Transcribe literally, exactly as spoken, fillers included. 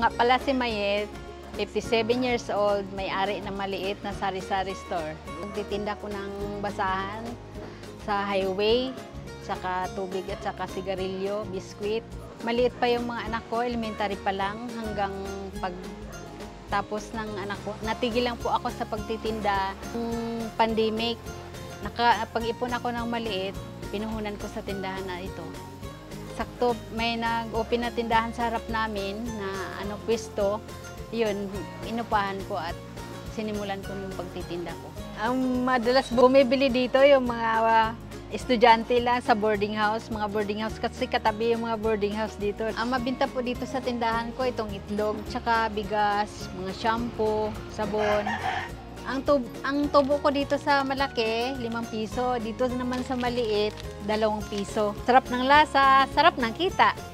nga pala si Mayet, fifty-seven years old, may-ari na maliit na sari-sari store. Nagtitinda ko ng basahan sa highway, saka tubig at saka sigarilyo, biskwit. Maliit pa yung mga anak ko, elementary pa lang hanggang pag tapos ng anak ko. Natigil lang po ako sa pagtitinda. Yung pandemic, nakapag-ipon ako ng maliit, pinuhunan ko sa tindahan na ito. Sakto, may nag-open na tindahan sa harap namin na ano, pwesto. Yun, inupahan ko at sinimulan ko yung pagtitinda ko. Ang madalas bumibili dito yung mga uh, estudyante lang sa boarding house, mga boarding house kasi katabi yung mga boarding house dito. Ang mabinta po dito sa tindahan ko, itong itlog, tsaka bigas, mga shampoo, sabon. Ang, tub ang tubo ko dito sa malaki, limang piso. Dito naman sa maliit, dalawang piso. Sarap ng lasa, sarap ng kita.